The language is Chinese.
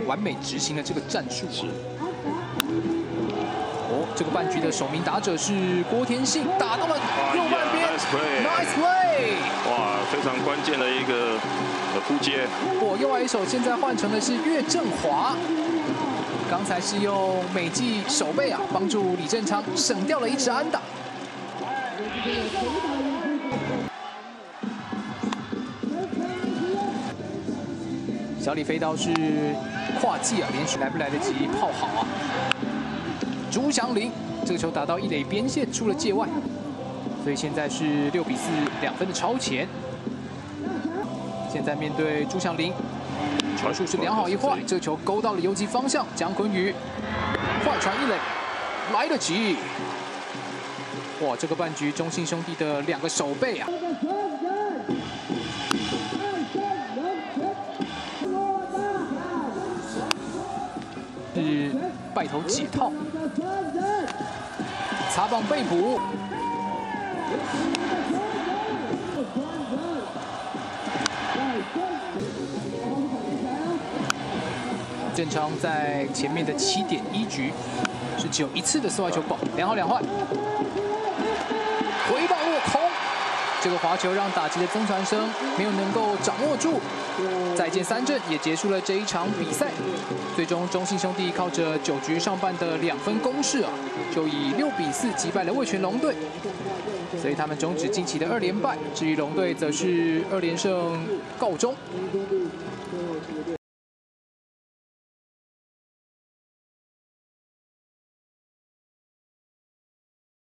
完美执行了这个战术啊。哦，这个半局的首名打者是郭天信，打到了右半边 ，nice play！ 哇，非常关键的一个扑接。 右外野手现在换成的是岳振华，刚才是用美技手背啊帮助李正昌省掉了一支安打。 小李飞刀是跨季啊，连续来不来得及炮好啊！朱祥林这个球打到一垒边线，出了界外，所以现在是6比4，2分的超前。现在面对朱祥林，球数是2好1坏，这个球勾到了游击方向，江坤宇坏传一垒，来得及！哇，这个半局中信兄弟的2个守备啊！ 是败投解套，擦棒被捕。正昌在前面的7.1局是只有1次的四坏球保，2好2坏，回棒落空。这个滑球让打击的曾传生没有能够掌握住。 再见3振也结束了这一场比赛，最终中信兄弟靠着9局上半的2分攻势啊，就以6比4击败了味全龙队，所以他们终止近期的2连败。至于龙队则是2连胜告终。